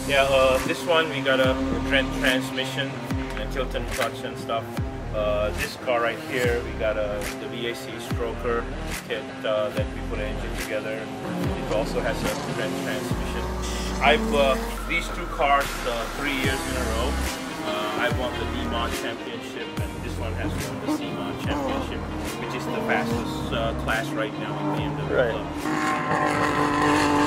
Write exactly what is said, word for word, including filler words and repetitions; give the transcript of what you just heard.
Yeah, uh, this one we got a Drenth transmission and Tilton clutch and stuff. Uh, this car right here, we got a the V A C stroker kit uh, that we put an engine together. It also has a Drenth transmission. I've uh, these two cars uh, three years in a row. Uh, I won the D-Mod championship, and this one has won the C-Mod championship, which is the fastest uh, class right now in B M W. Right. Club.